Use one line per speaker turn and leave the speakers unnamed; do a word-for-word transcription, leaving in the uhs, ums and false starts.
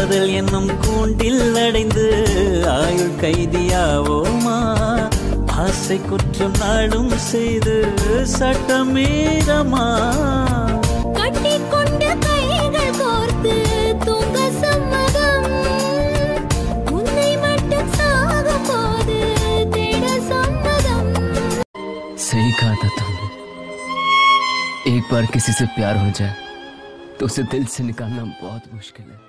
காதல் என்னும் கூண்டில் அடைந்து ஆயுள் கைதியாவோமா? ஆசை குற்றம் நாளும் செய்து சட்டமீறமா?
கட்டிக்கொண்ட கைகள் கோர்த்து தூங்க சம்மதம், உன்னை மட்டும் சாக போது தேட சம்மதம்.
सही कहा था तुमने, एक बार किसी से प्यार हो जाए तो उसे दिल से निकालना बहुत मुश्किल है।